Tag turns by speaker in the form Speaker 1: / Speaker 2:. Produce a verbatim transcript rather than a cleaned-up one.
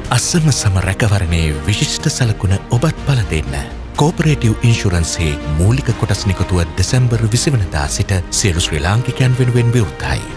Speaker 1: අසම සම රැකවරණයේ විශිෂ්ට සලකුණ ඔබත් පල දෙන්න. Co-operative ඉන්ෂුරන්ස්සේ මූලික කොටස් නිකුතුව දෙසැම්බර් විසි වනදා සිට සියලු ශ්‍රී ලාංකිකයන් වෙනුවෙන් විවෘතයි.